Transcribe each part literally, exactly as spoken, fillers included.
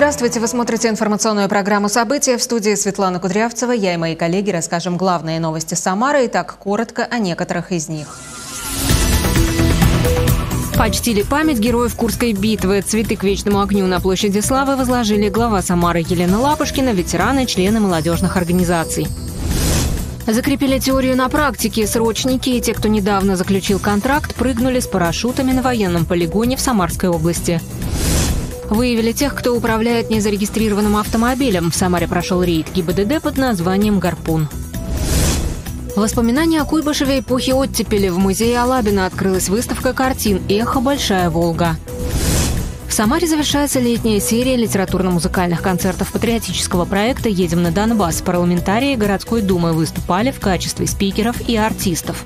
Здравствуйте! Вы смотрите информационную программу «События». В студии Светлана Кудрявцева. Я и мои коллеги расскажем главные новости Самары. И так, коротко о некоторых из них. Почтили память героев Курской битвы. Цветы к вечному огню на площади Славы возложили глава Самары Елена Лапушкина, ветераны, члены молодежных организаций. Закрепили теорию на практике. Срочники и те, кто недавно заключил контракт, прыгнули с парашютами на военном полигоне в Самарской области. Выявили тех, кто управляет незарегистрированным автомобилем. В Самаре прошел рейд ГИБДД под названием «Гарпун». Воспоминания о Куйбышеве эпохи оттепели. В музее Алабина открылась выставка картин «Эхо. Большая Волга». В Самаре завершается летняя серия литературно-музыкальных концертов патриотического проекта «Едем на Донбасс». Парламентарии городской думы выступали в качестве спикеров и артистов.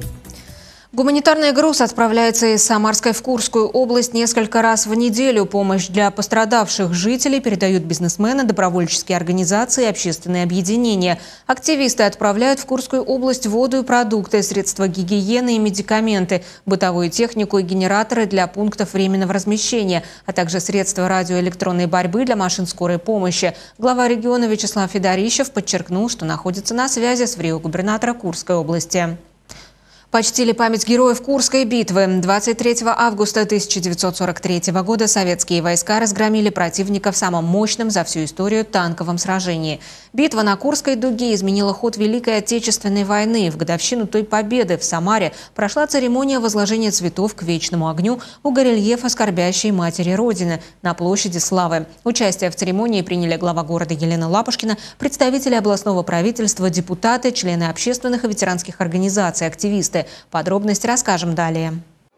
Гуманитарный груз отправляется из Самарской в Курскую область несколько раз в неделю. Помощь для пострадавших жителей передают бизнесмены, добровольческие организации и общественные объединения. Активисты отправляют в Курскую область воду и продукты, средства гигиены и медикаменты, бытовую технику и генераторы для пунктов временного размещения, а также средства радиоэлектронной борьбы для машин скорой помощи. Глава региона Вячеслав Федорищев подчеркнул, что находится на связи с врио-губернатора Курской области. Почтили память героев Курской битвы. двадцать третьего августа тысяча девятьсот сорок третьего года советские войска разгромили противника в самом мощном за всю историю танковом сражении. Битва на Курской дуге изменила ход Великой Отечественной войны. В годовщину той победы в Самаре прошла церемония возложения цветов к вечному огню у горельефа скорбящей матери Родины на площади Славы. Участие в церемонии приняли глава города Елена Лапушкина, представители областного правительства, депутаты, члены общественных и ветеранских организаций, активисты. Подробности расскажем далее.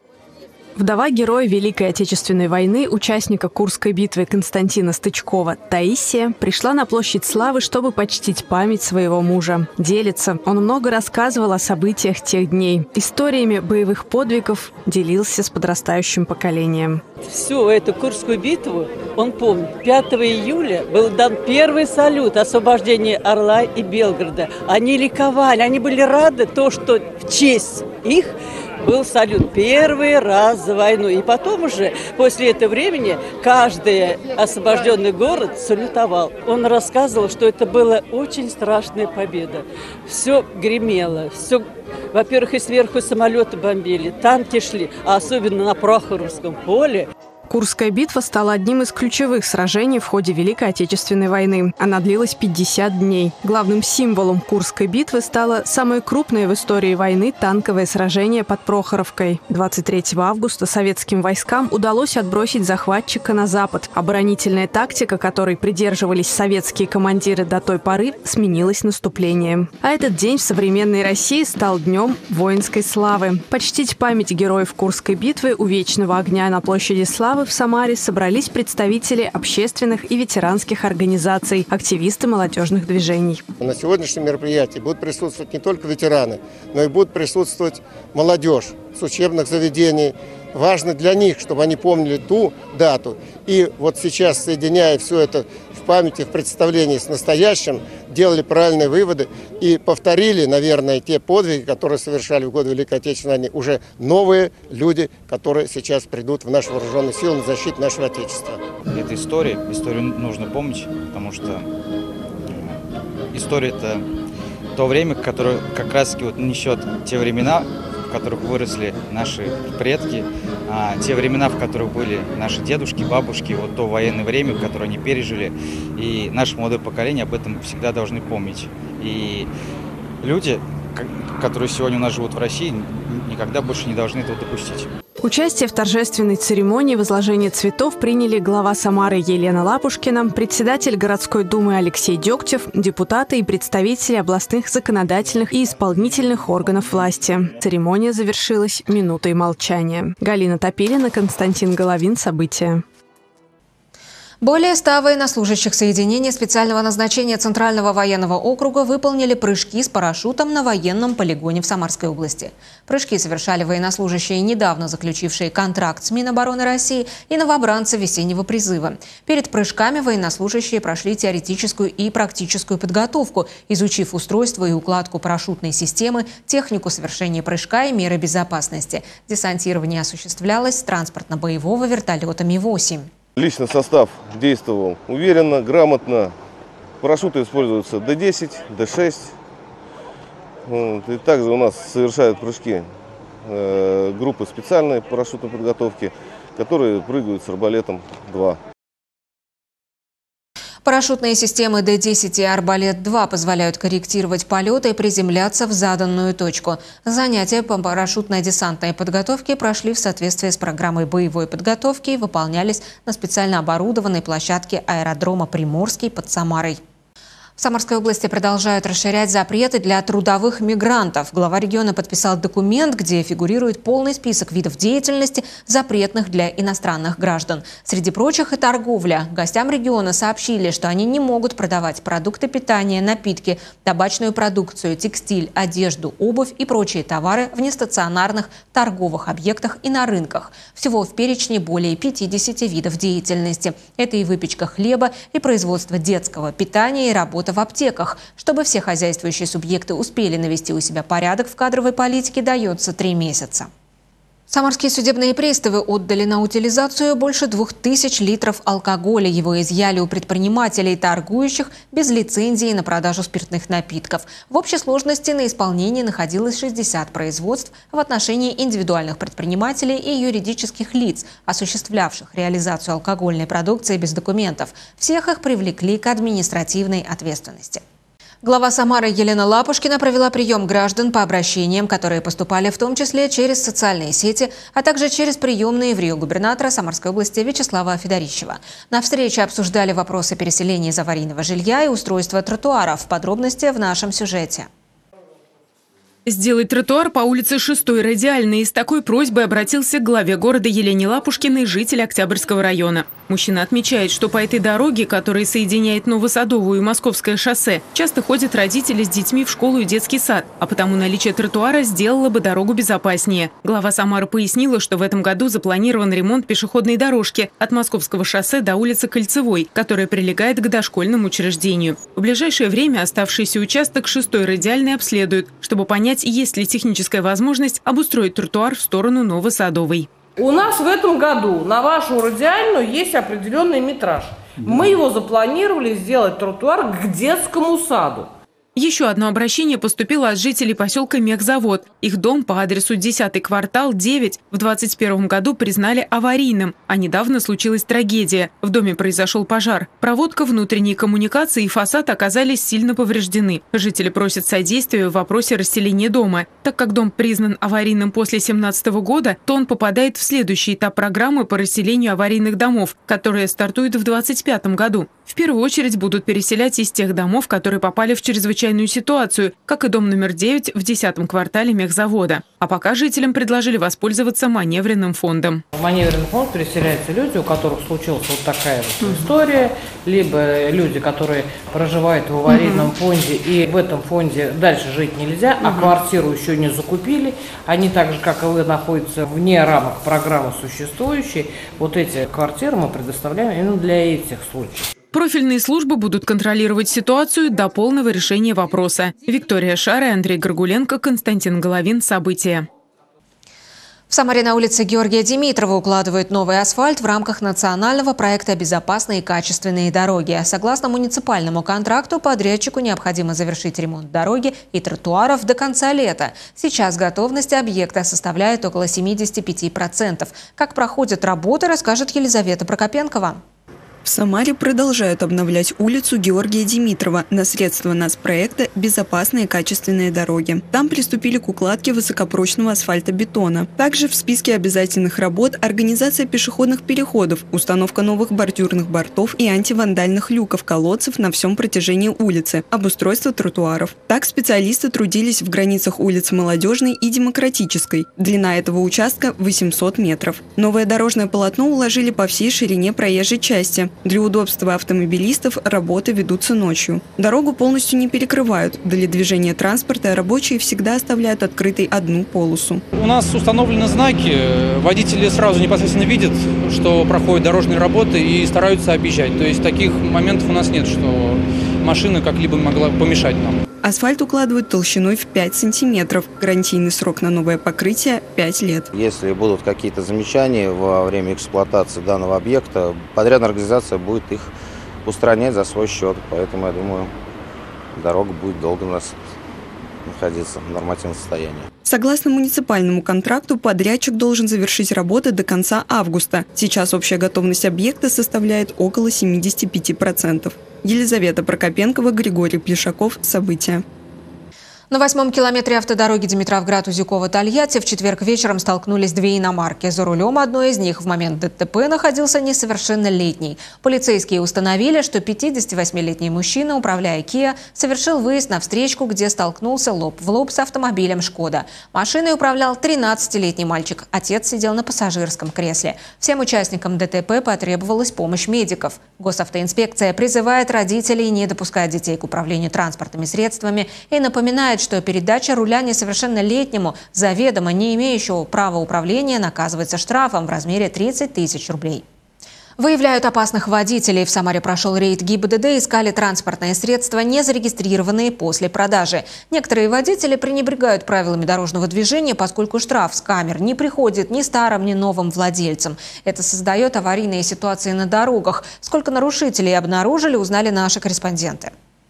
Вдова героя Великой Отечественной войны, участника Курской битвы Константина Стычкова, Таисия, пришла на площадь Славы, чтобы почтить память своего мужа. Делится. Он много рассказывал о событиях тех дней. Историями боевых подвигов делился с подрастающим поколением. Всю эту Курскую битву он помнит. пятого июля был дан первый салют освобождения Орла и Белгорода. Они ликовали, они были рады то, что в честь их был салют первый раз за войну. И потом уже, после этого времени, каждый освобожденный город салютовал. Он рассказывал, что это была очень страшная победа. Все гремело, все... Во-первых, и сверху самолеты бомбили, танки шли, а особенно на Прохоровском поле. Курская битва стала одним из ключевых сражений в ходе Великой Отечественной войны. Она длилась пятьдесят дней. Главным символом Курской битвы стало самое крупное в истории войны танковое сражение под Прохоровкой. двадцать третьего августа советским войскам удалось отбросить захватчика на запад. Оборонительная тактика, которой придерживались советские командиры до той поры, сменилась наступлением. А этот день в современной России стал днем воинской славы. Почтить память героев Курской битвы у вечного огня на площади Славы в Самаре собрались представители общественных и ветеранских организаций, активисты молодежных движений. На сегодняшнем мероприятии будут присутствовать не только ветераны, но и будут присутствовать молодежь с учебных заведений. Важно для них, чтобы они помнили ту дату. И вот сейчас, соединяя все это в памяти, в представлении с настоящим, делали правильные выводы и повторили, наверное, те подвиги, которые совершали в годы Великой Отечественной войны уже новые люди, которые сейчас придут в наши вооруженные силы на защиту нашего Отечества. Это история. Историю нужно помнить, потому что история – это то время, которое как раз вот несет те времена, в которых выросли наши предки, а, те времена, в которых были наши дедушки, бабушки, вот то военное время, которое они пережили. И наше молодое поколение об этом всегда должны помнить. И люди, которые сегодня у нас живут в России, никогда больше не должны этого допустить. Участие в торжественной церемонии возложения цветов приняли глава Самары Елена Лапушкина, председатель городской думы Алексей Дегтев, депутаты и представители областных законодательных и исполнительных органов власти. Церемония завершилась минутой молчания. Галина Топилина, Константин Головин. События. Более ста военнослужащих соединений специального назначения Центрального военного округа выполнили прыжки с парашютом на военном полигоне в Самарской области. Прыжки совершали военнослужащие, недавно заключившие контракт с Минобороны России, и новобранцы весеннего призыва. Перед прыжками военнослужащие прошли теоретическую и практическую подготовку, изучив устройство и укладку парашютной системы, технику совершения прыжка и меры безопасности. Десантирование осуществлялось с транспортно-боевого вертолета Ми восемь. Личный состав действовал уверенно, грамотно. Парашюты используются дэ десять, дэ шесть. Вот. И также у нас совершают прыжки э, группы специальной парашютной подготовки, которые прыгают с арбалетом-два. Парашютные системы дэ десять и Арбалет-два позволяют корректировать полеты и приземляться в заданную точку. Занятия по парашютно-десантной подготовке прошли в соответствии с программой боевой подготовки и выполнялись на специально оборудованной площадке аэродрома Приморский под Самарой. В Самарской области продолжают расширять запреты для трудовых мигрантов. Глава региона подписал документ, где фигурирует полный список видов деятельности, запретных для иностранных граждан. Среди прочих и торговля. Гостям региона сообщили, что они не могут продавать продукты питания, напитки, табачную продукцию, текстиль, одежду, обувь и прочие товары в нестационарных торговых объектах и на рынках. Всего в перечне более пятидесяти видов деятельности. Это и выпечка хлеба, и производство детского питания, и работа в аптеках. Чтобы все хозяйствующие субъекты успели навести у себя порядок в кадровой политике, дается три месяца. Самарские судебные приставы отдали на утилизацию больше двух тысяч литров алкоголя. Его изъяли у предпринимателей, торгующих без лицензии на продажу спиртных напитков. В общей сложности на исполнении находилось шестьдесят производств в отношении индивидуальных предпринимателей и юридических лиц, осуществлявших реализацию алкогольной продукции без документов. Всех их привлекли к административной ответственности. Глава Самары Елена Лапушкина провела прием граждан по обращениям, которые поступали в том числе через социальные сети, а также через приемные в Рио губернатора Самарской области Вячеслава Федорищева. На встрече обсуждали вопросы переселения из аварийного жилья и устройства тротуаров. Подробности в нашем сюжете. Сделать тротуар по улице шестой радиальной. С такой просьбой обратился к главе города Елене Лапушкиной житель Октябрьского района. Мужчина отмечает, что по этой дороге, которая соединяет Новосадовую и Московское шоссе, часто ходят родители с детьми в школу и детский сад, а потому наличие тротуара сделало бы дорогу безопаснее. Глава Самары пояснила, что в этом году запланирован ремонт пешеходной дорожки от Московского шоссе до улицы Кольцевой, которая прилегает к дошкольному учреждению. В ближайшее время оставшийся участок шестой радиальной обследуют, чтобы понять, есть ли техническая возможность обустроить тротуар в сторону Новосадовой. У нас в этом году на вашу радиальную есть определенный метраж. Мы его запланировали сделать тротуар к детскому саду. Еще одно обращение поступило от жителей поселка Мехзавод. Их дом по адресу десятый квартал девять в двадцать первом году признали аварийным, а недавно случилась трагедия. В доме произошел пожар. Проводка, внутренние коммуникации и фасад оказались сильно повреждены. Жители просят содействия в вопросе расселения дома. Так как дом признан аварийным после две тысячи семнадцатого года, то он попадает в следующий этап программы по расселению аварийных домов, которая стартует в две тысячи двадцать пятом году. В первую очередь будут переселять из тех домов, которые попали в чрезвычайную ситуацию, как и дом номер девять в десятом квартале Мехзавода. А пока жителям предложили воспользоваться маневренным фондом. В маневренный фонд переселяются люди, у которых случилась вот такая вот история, либо люди, которые проживают в аварийном фонде, и в этом фонде дальше жить нельзя, а квартиру еще не закупили. Они так же, как и вы, находятся вне рамок программы существующей. Вот эти квартиры мы предоставляем именно для этих случаев. Профильные службы будут контролировать ситуацию до полного решения вопроса. Виктория Шара, Андрей Горгуленко, Константин Головин. События. В Самаре на улице Георгия Димитрова укладывают новый асфальт в рамках национального проекта «Безопасные и качественные дороги». Согласно муниципальному контракту, подрядчику необходимо завершить ремонт дороги и тротуаров до конца лета. Сейчас готовность объекта составляет около семидесяти пяти процентов. Как проходят работы, расскажет Елизавета Прокопенкова. В Самаре продолжают обновлять улицу Георгия Димитрова на средства нацпроекта «Безопасные и качественные дороги». Там приступили к укладке высокопрочного асфальтобетона. Также в списке обязательных работ организация пешеходных переходов, установка новых бордюрных бортов и антивандальных люков колодцев на всем протяжении улицы, обустройство тротуаров. Так специалисты трудились в границах улиц Молодежной и Демократической. Длина этого участка – восемьсот метров. Новое дорожное полотно уложили по всей ширине проезжей части. Для удобства автомобилистов работы ведутся ночью. Дорогу полностью не перекрывают. Для движения транспорта рабочие всегда оставляют открытой одну полосу. У нас установлены знаки. Водители сразу непосредственно видят, что проходят дорожные работы, и стараются объезжать. То есть таких моментов у нас нет, что машина как-либо могла помешать нам. Асфальт укладывают толщиной в пять сантиметров. Гарантийный срок на новое покрытие – пять лет. Если будут какие-то замечания во время эксплуатации данного объекта, подрядная организация будет их устранять за свой счет. Поэтому, я думаю, дорога будет долго у нас находиться в нормативном состоянии. Согласно муниципальному контракту, подрядчик должен завершить работы до конца августа. Сейчас общая готовность объекта составляет около семидесяти пяти процентов. Елизавета Прокопенкова, Григорий Плешаков. События. На восьмом километре автодороги Димитров-Узюково-Тольятти в четверг вечером столкнулись две иномарки. За рулем одной из них в момент ДТП находился несовершеннолетний. Полицейские установили, что пятидесятивосьмилетний мужчина, управляя Kia, совершил выезд на встречку, где столкнулся лоб в лоб с автомобилем «Шкода». Машиной управлял тринадцатилетний мальчик. Отец сидел на пассажирском кресле. Всем участникам ДТП потребовалась помощь медиков. Госавтоинспекция призывает родителей не допускать детей к управлению транспортными средствами и напоминает, что передача руля несовершеннолетнему, заведомо не имеющему права управления, наказывается штрафом в размере тридцати тысяч рублей. Выявляют опасных водителей. В Самаре прошел рейд ГИБДД, искали транспортные средства, не зарегистрированные после продажи. Некоторые водители пренебрегают правилами дорожного движения, поскольку штраф с камер не приходит ни старым, ни новым владельцам. Это создает аварийные ситуации на дорогах. Сколько нарушителей обнаружили, узнали наши корреспонденты.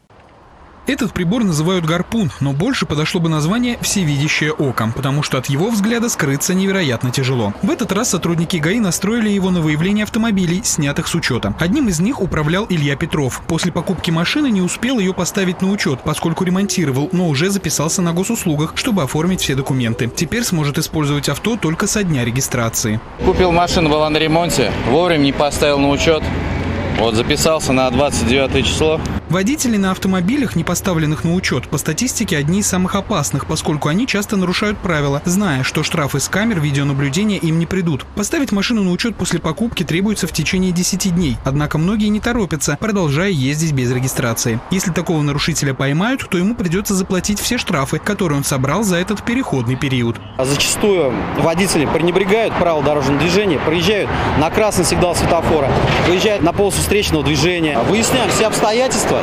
Этот прибор называют «гарпун», но больше подошло бы название «всевидящее око», потому что от его взгляда скрыться невероятно тяжело. В этот раз сотрудники ГАИ настроили его на выявление автомобилей, снятых с учета. Одним из них управлял Илья Петров. После покупки машины не успел ее поставить на учет, поскольку ремонтировал, но уже записался на госуслугах, чтобы оформить все документы. Теперь сможет использовать авто только со дня регистрации. Купил машину, была на ремонте, вовремя не поставил на учет. Вот записался на двадцать девятое число. Водители на автомобилях, не поставленных на учет, по статистике одни из самых опасных, поскольку они часто нарушают правила, зная, что штрафы с камер видеонаблюдения им не придут. Поставить машину на учет после покупки требуется в течение десяти дней, однако многие не торопятся, продолжая ездить без регистрации. Если такого нарушителя поймают, то ему придется заплатить все штрафы, которые он собрал за этот переходный период. Зачастую водители пренебрегают правилам дорожного движения, проезжают на красный сигнал светофора, выезжают на полосу встречного движения. Выясняем все обстоятельства.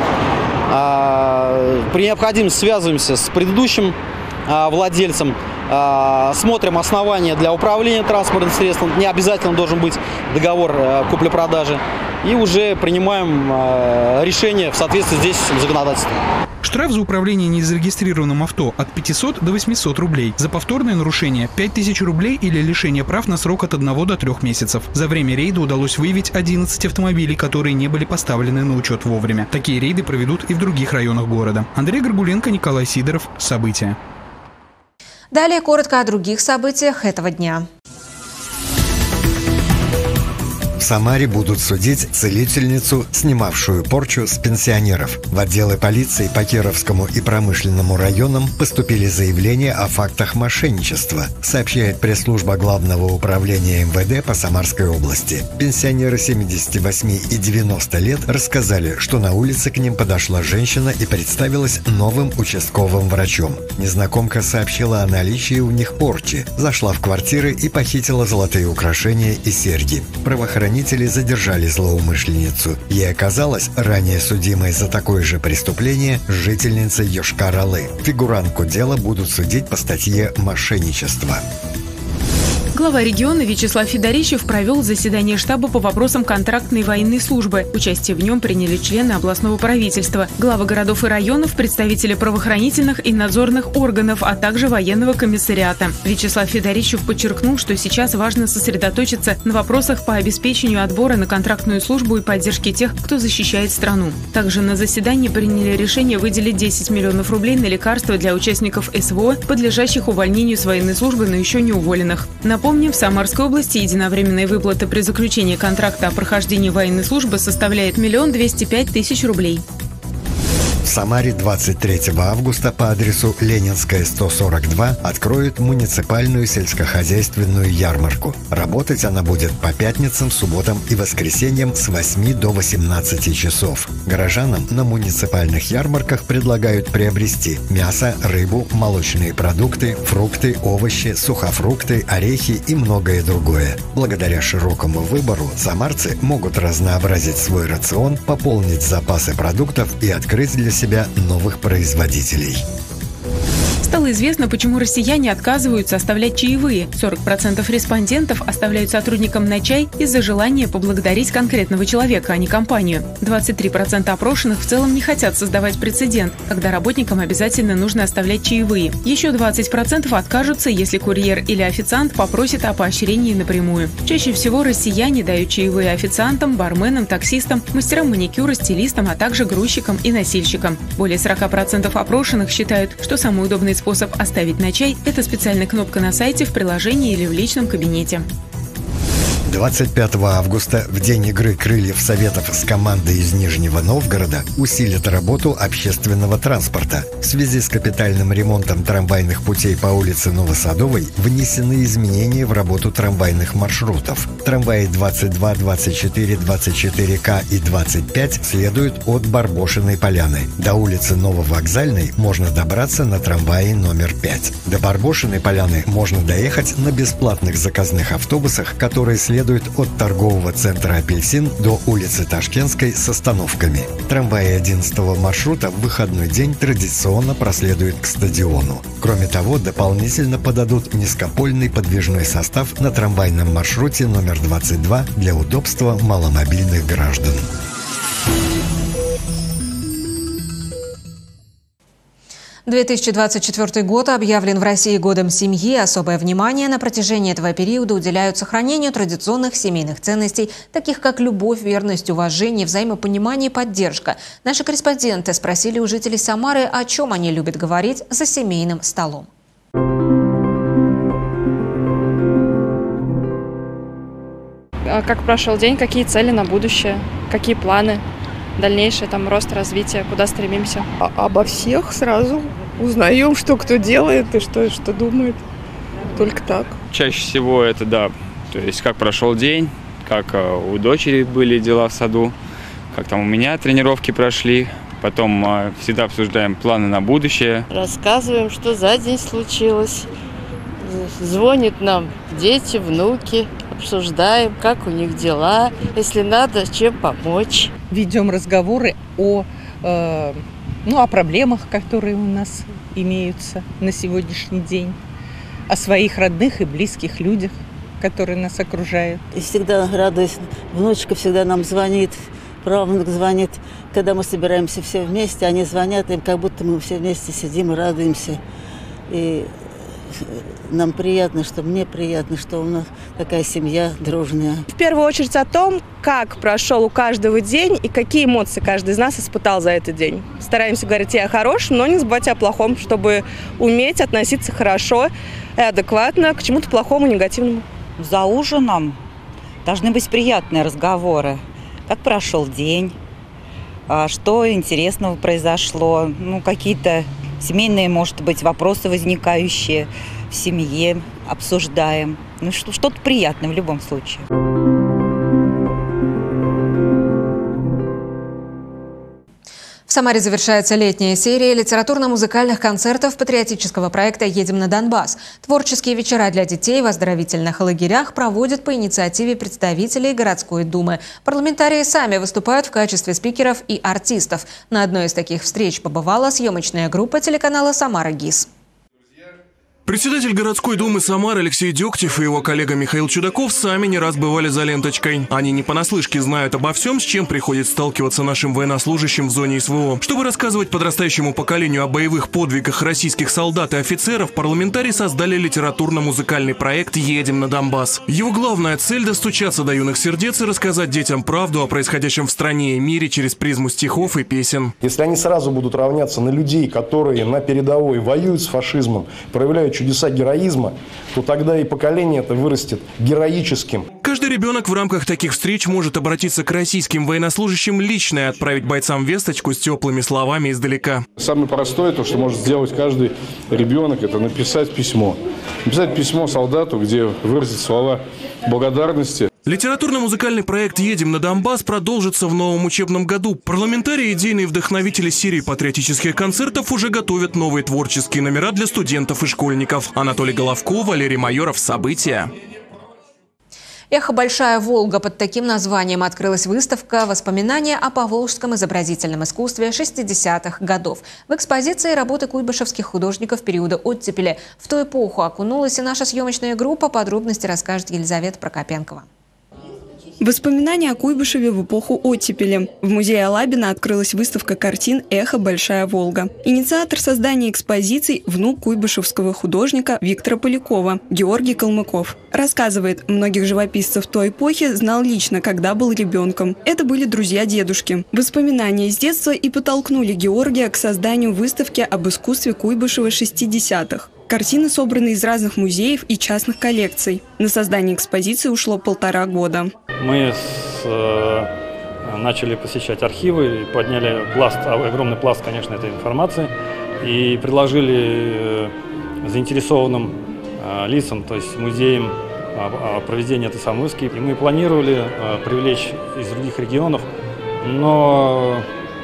При необходимости связываемся с предыдущим владельцем, смотрим основания для управления транспортным средством. Не обязательно должен быть договор купли-продажи. И уже принимаем решение в соответствии с действующим законодательством. Штраф за управление незарегистрированным авто от пятисот до восьмисот рублей. За повторное нарушение – пять тысяч рублей или лишение прав на срок от одного до трёх месяцев. За время рейда удалось выявить одиннадцать автомобилей, которые не были поставлены на учет вовремя. Такие рейды проведут и в других районах города. Андрей Горгуленко, Николай Сидоров. События. Далее коротко о других событиях этого дня. В Самаре будут судить целительницу, снимавшую порчу с пенсионеров. В отделы полиции по Кировскому и Промышленному районам поступили заявления о фактах мошенничества, сообщает пресс-служба Главного управления эм вэ дэ по Самарской области. Пенсионеры семидесяти восьми и девяноста лет рассказали, что на улице к ним подошла женщина и представилась новым участковым врачом. Незнакомка сообщила о наличии у них порчи, зашла в квартиры и похитила золотые украшения и серьги. Правоохранители задержали злоумышленницу. Ей оказалась ранее судимой за такое же преступление жительница Йошкар-Олы. Фигурантку дела будут судить по статье «Мошенничество». Глава региона Вячеслав Федорищев провел заседание штаба по вопросам контрактной военной службы. Участие в нем приняли члены областного правительства, главы городов и районов, представители правоохранительных и надзорных органов, а также военного комиссариата. Вячеслав Федорищев подчеркнул, что сейчас важно сосредоточиться на вопросах по обеспечению отбора на контрактную службу и поддержке тех, кто защищает страну. Также на заседании приняли решение выделить десять миллионов рублей на лекарства для участников эс вэ о, подлежащих увольнению с военной службы, но еще не уволенных. Напомним, в Самарской области единовременные выплаты при заключении контракта о прохождении военной службы составляет миллион двести пять тысяч рублей. В Самаре двадцать третьего августа по адресу Ленинская, сто сорок два откроют муниципальную сельскохозяйственную ярмарку. Работать она будет по пятницам, субботам и воскресеньям с восьми до восемнадцати часов. Горожанам на муниципальных ярмарках предлагают приобрести мясо, рыбу, молочные продукты, фрукты, овощи, сухофрукты, орехи и многое другое. Благодаря широкому выбору самарцы могут разнообразить свой рацион, пополнить запасы продуктов и открыть для себя себя новых производителей. Стало известно, почему россияне отказываются оставлять чаевые. сорок процентов респондентов оставляют сотрудникам на чай из-за желания поблагодарить конкретного человека, а не компанию. двадцать три процента опрошенных в целом не хотят создавать прецедент, когда работникам обязательно нужно оставлять чаевые. Еще двадцать процентов откажутся, если курьер или официант попросит о поощрении напрямую. Чаще всего россияне дают чаевые официантам, барменам, таксистам, мастерам маникюра, стилистам, а также грузчикам и носильщикам. Более сорока процентов опрошенных считают, что самый удобный способ оставить на чай – это специальная кнопка на сайте, в приложении или в личном кабинете. двадцать пятого августа, в день игры «Крыльев Советов» с командой из Нижнего Новгорода, усилят работу общественного транспорта. В связи с капитальным ремонтом трамвайных путей по улице Новосадовой внесены изменения в работу трамвайных маршрутов. Трамваи двадцать два, двадцать четыре, двадцать четыре К и двадцать пять следуют от Барбошиной поляны. До улицы Нововокзальной можно добраться на трамвае номер пять. До Барбошиной поляны можно доехать на бесплатных заказных автобусах, которые следуют от торгового центра «Апельсин» до улицы Ташкентской с остановками. Трамваи одиннадцатого маршрута в выходной день традиционно проследуют к стадиону. Кроме того, дополнительно подадут низкопольный подвижной состав на трамвайном маршруте номер двадцать два для удобства маломобильных граждан. две тысячи двадцать четвёртый год объявлен в России годом семьи. Особое внимание на протяжении этого периода уделяют сохранению традиционных семейных ценностей, таких как любовь, верность, уважение, взаимопонимание и поддержка. Наши корреспонденты спросили у жителей Самары, о чем они любят говорить за семейным столом. Как прошел день, какие цели на будущее, какие планы? Дальнейшее там рост, развитие, куда стремимся? А обо всех сразу узнаем, что кто делает и что, что думает. Только так. Чаще всего это, да, то есть как прошел день, как у дочери были дела в саду, как там у меня тренировки прошли. Потом всегда обсуждаем планы на будущее. Рассказываем, что за день случилось. Звонят нам дети, внуки. Обсуждаем, как у них дела, если надо, чем помочь. Ведем разговоры о, э, ну, о проблемах, которые у нас имеются на сегодняшний день, о своих родных и близких людях, которые нас окружают. И всегда радуюсь, внучка всегда нам звонит, правнук звонит, когда мы собираемся все вместе, они звонят, им как будто мы все вместе сидим и радуемся. И нам приятно, что мне приятно, что у нас такая семья дружная. В первую очередь о том, как прошел у каждого день и какие эмоции каждый из нас испытал за этот день. Стараемся говорить и о хорошем, но не забывать о плохом, чтобы уметь относиться хорошо и адекватно к чему-то плохому, негативному. За ужином должны быть приятные разговоры. Как прошел день, что интересного произошло, ну, какие-то семейные, может быть, вопросы возникающие в семье, обсуждаем. Ну, что-то приятное в любом случае. В Самаре завершается летняя серия литературно-музыкальных концертов патриотического проекта «Едем на Донбасс». Творческие вечера для детей в оздоровительных лагерях проводят по инициативе представителей городской думы. Парламентарии сами выступают в качестве спикеров и артистов. На одной из таких встреч побывала съемочная группа телеканала «Самара ГИС». Председатель городской думы Самары Алексей Дегтев и его коллега Михаил Чудаков сами не раз бывали за ленточкой. Они не понаслышке знают обо всем, с чем приходится сталкиваться нашим военнослужащим в зоне СВО. Чтобы рассказывать подрастающему поколению о боевых подвигах российских солдат и офицеров, парламентарии создали литературно-музыкальный проект «Едем на Донбасс». Его главная цель – достучаться до юных сердец и рассказать детям правду о происходящем в стране и мире через призму стихов и песен. Если они сразу будут равняться на людей, которые на передовой воюют с фашизмом, проявляют чудеса героизма, то тогда и поколение это вырастет героическим. Каждый ребенок в рамках таких встреч может обратиться к российским военнослужащим лично и отправить бойцам весточку с теплыми словами издалека. Самое простое, то, что может сделать каждый ребенок, это написать письмо. Написать письмо солдату, где выразить слова благодарности. Литературно-музыкальный проект «Едем на Донбасс» продолжится в новом учебном году. Парламентарии, идейные вдохновители серии патриотических концертов уже готовят новые творческие номера для студентов и школьников. Анатолий Головко, Валерий Майоров. События. «Эхо Большая Волга» — под таким названием открылась выставка «Воспоминания о поволжском изобразительном искусстве шестидесятых годов». В экспозиции работы куйбышевских художников периода оттепели. В ту эпоху окунулась и наша съемочная группа. Подробности расскажет Елизавета Прокопенкова. Воспоминания о Куйбышеве в эпоху оттепели. В музее Алабина открылась выставка картин «Эхо Большая Волга». Инициатор создания экспозиций – внук куйбышевского художника Виктора Полякова, Георгий Калмыков. Рассказывает, многих живописцев той эпохи знал лично, когда был ребенком. Это были друзья дедушки. Воспоминания из детства и подтолкнули Георгия к созданию выставки об искусстве Куйбышева шестидесятых. Картины собраны из разных музеев и частных коллекций. На создание экспозиции ушло полтора года. Мы с, э, начали посещать архивы, подняли пласт, огромный пласт, конечно, этой информации, и предложили э, заинтересованным э, лицам, то есть музеям, э, проведение этой самой выставки. И мы планировали э, привлечь из других регионов, но,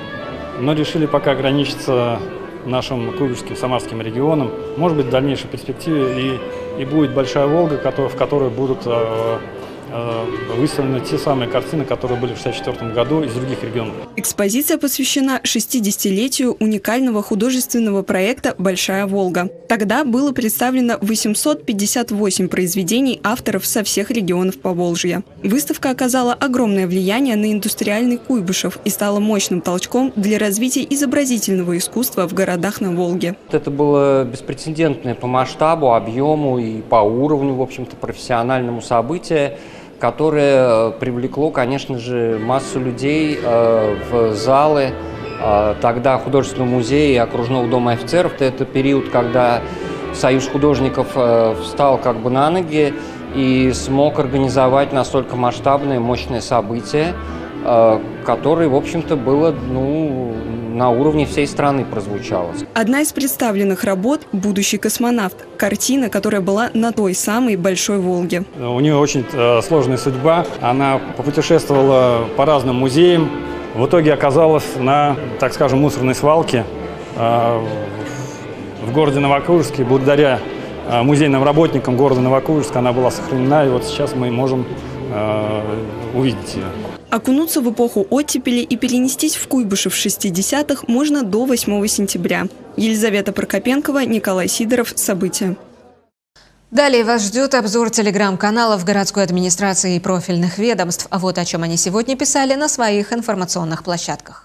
но решили пока ограничиться нашим куйбышевским, самарским регионом. Может быть, в дальнейшей перспективе и, и будет Большая Волга, в которой будут э, э, выставлены те самые картины, которые были в шестьдесят четвёртом году из других регионов. Экспозиция посвящена шестидесятилетию уникального художественного проекта «Большая Волга». Тогда было представлено восемьсот пятьдесят восемь произведений авторов со всех регионов Поволжья. Выставка оказала огромное влияние на индустриальный Куйбышев и стала мощным толчком для развития изобразительного искусства в городах на Волге. Это было беспрецедентное по масштабу, объему и по уровню, в общем-то, профессиональному событие, которое привлекло, конечно же, массу людей э, в залы. Э, тогда художественного музея и окружного дома офицеров. Это период, когда Союз художников э, встал как бы на ноги и смог организовать настолько масштабное, мощное событие, э, которое, в общем-то, было, ну, на уровне всей страны прозвучало. Одна из представленных работ – «Будущий космонавт». Картина, которая была на той самой Большой Волге. У нее очень э, сложная судьба. Она попутешествовала по разным музеям. В итоге оказалась на, так скажем, мусорной свалке э, в городе Новокуйбышевске. Благодаря э, музейным работникам города Новокуйбышевска она была сохранена. И вот сейчас мы можем э, увидеть ее. Окунуться в эпоху оттепели и перенестись в Куйбышев шестидесятых можно до восьмого сентября. Елизавета Прокопенкова, Николай Сидоров. События. Далее вас ждет обзор телеграм-каналов городской администрации и профильных ведомств. А вот о чем они сегодня писали на своих информационных площадках.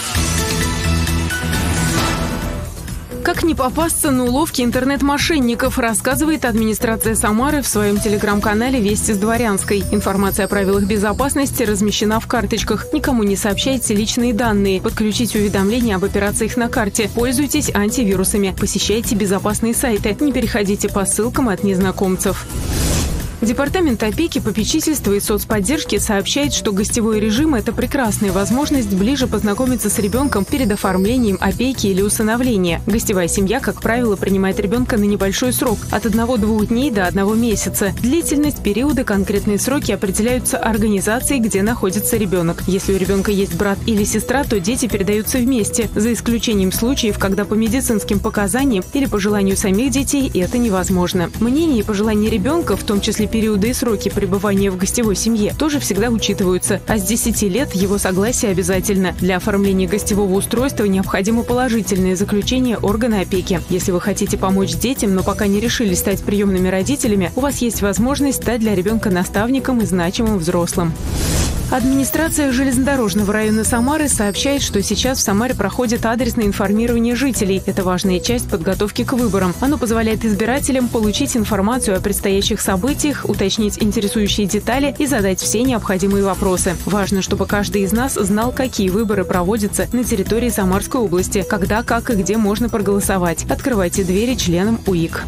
Как не попасться на уловки интернет-мошенников, рассказывает администрация Самары в своем телеграм-канале «Вести с Дворянской». Информация о правилах безопасности размещена в карточках. Никому не сообщайте личные данные. Подключите уведомления об операциях на карте. Пользуйтесь антивирусами. Посещайте безопасные сайты. Не переходите по ссылкам от незнакомцев. Департамент опеки, попечительства и соцподдержки сообщает, что гостевой режим – это прекрасная возможность ближе познакомиться с ребенком перед оформлением опеки или усыновления. Гостевая семья, как правило, принимает ребенка на небольшой срок – от одного-двух дней до одного месяца. Длительность периода, конкретные сроки определяются организацией, где находится ребенок. Если у ребенка есть брат или сестра, то дети передаются вместе, за исключением случаев, когда по медицинским показаниям или по желанию самих детей это невозможно. Мнение и пожелания ребенка, в том числе периоды и сроки пребывания в гостевой семье, тоже всегда учитываются, а с десяти лет его согласие обязательно. Для оформления гостевого устройства необходимо положительное заключение органа опеки. Если вы хотите помочь детям, но пока не решили стать приемными родителями, у вас есть возможность стать для ребенка наставником и значимым взрослым. Администрация железнодорожного района Самары сообщает, что сейчас в Самаре проходит адресное информирование жителей. Это важная часть подготовки к выборам. Оно позволяет избирателям получить информацию о предстоящих событиях, уточнить интересующие детали и задать все необходимые вопросы. Важно, чтобы каждый из нас знал, какие выборы проводятся на территории Самарской области, когда, как и где можно проголосовать. Открывайте двери членам УИК.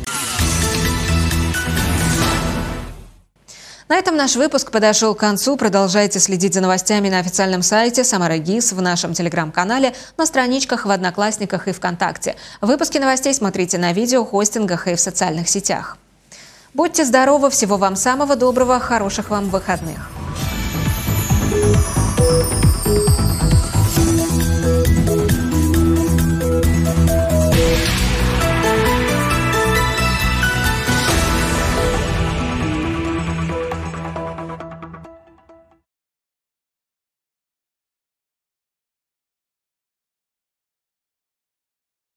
На этом наш выпуск подошел к концу. Продолжайте следить за новостями на официальном сайте Самара ГИС, в нашем телеграм-канале, на страничках в Одноклассниках и ВКонтакте. Выпуски новостей смотрите на видеохостингах и в социальных сетях. Будьте здоровы, всего вам самого доброго, хороших вам выходных.